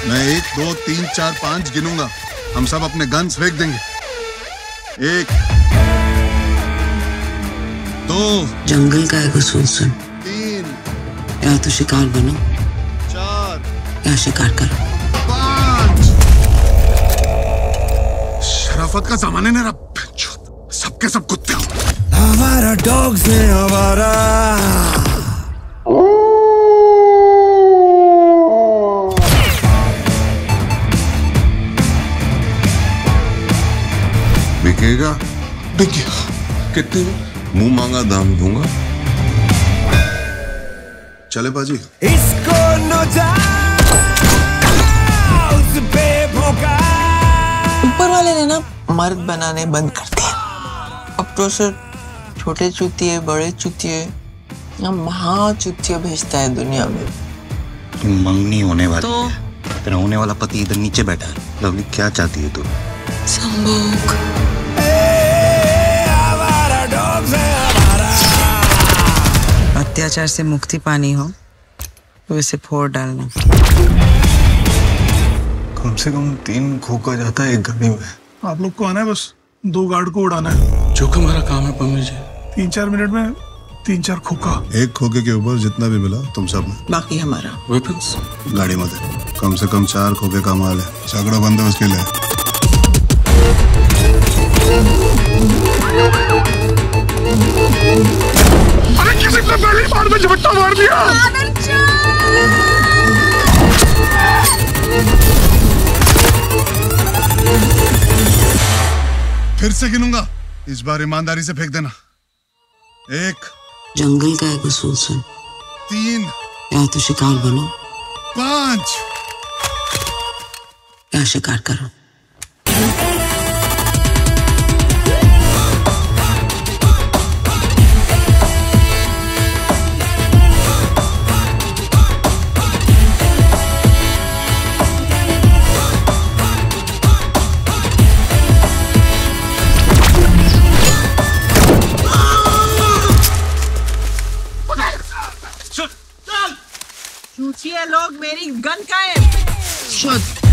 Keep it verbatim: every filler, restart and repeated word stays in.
मैं एक दो तीन चार पांच गिनूंगा, हम सब अपने गन्स फेंक देंगे। एक, दो, जंगल का एक उसूल सुन। तीन, या तो शिकार बनो, चार, या शिकार करो। पांच। शराफत का जमाने ने रब सबके सब कुत्ते हो। हमारा डॉग से हमारा बिकेगा? बिक गया। कितने में? मुंह मांगा दाम दूंगा। चले बाजी। इसको नोचा उस पे भोंका। ऊपर वाले ने ना मर्द बनाने बंद कर दिया। अब तो सिर्फ छोटे चूतिए, बड़े चूतिए या महा चूतिया भेजता है दुनिया में। तुम मंगनी होने वाली तो है। तेरा होने वाला पति इधर नीचे बैठा है। लवली, क्या चाहती है तू? संभोग। अत्याचार से मुक्ति पानी हो तो इसे फोड़ डालना। कम से कम तीन खोखा जाता है एक गाड़ी में। आप लोग को आना है, बस दो गार्ड को उड़ाना है। जो कि हमारा काम है पम्मी जी। तीन चार मिनट में तीन चार खोखा। एक खोखे के ऊपर जितना भी मिला तुम सब में। बाकी हमारा। वेपन्स गाड़ी मत है। कम से कम चार खोखे का माल है। झगड़ा बंद है उसके लिए। अरे किसी ने पहली बार में झपट्टा मार दिया। फिर से गिनूंगा, इस बार ईमानदारी से फेंक देना। एक, जंगल का एक उसूल सुन। तीन, या तो शिकार बनो, पांच, या शिकार करो। चूतिए लोग मेरी गन का है। शुद्ध